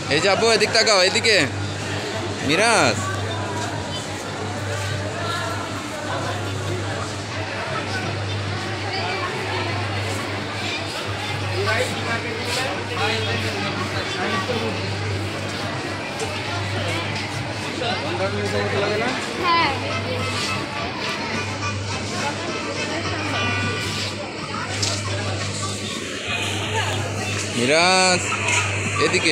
এই যে আপু এদিক তাকাও, এদিকে মিরাজ। মিরাজ এদিকে।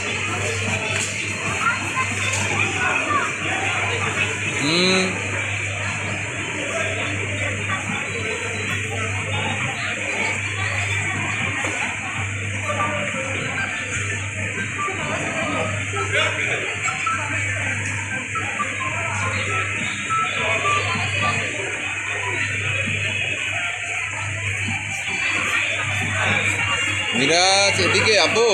মিরাজ এদিকে আপু।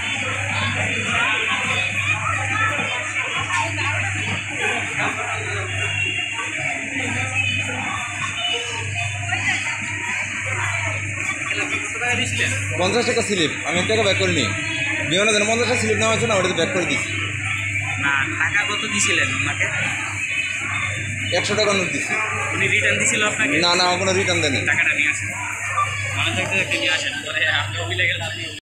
পঞ্চাশ টাকা স্লিপ, আমি 1 টাকা ব্যাক করিনি। বিমানে যেন 50 টাকা স্লিপ নেওয়া হচ্ছে না, ওটাতে ব্যাক করে দিচ্ছি। না, টাকা কত দিছিলেন ওনাকে? 100 টাকা নোট দিচ্ছি। উনি রিটার্ন দিছিল আপনাকে? না, কোনো রিটার্ন দেয়নি। টাকাটা নিয়ে আসেন, মনে থাকতে নিয়ে আসেন, পরে আপনি অভিলেখের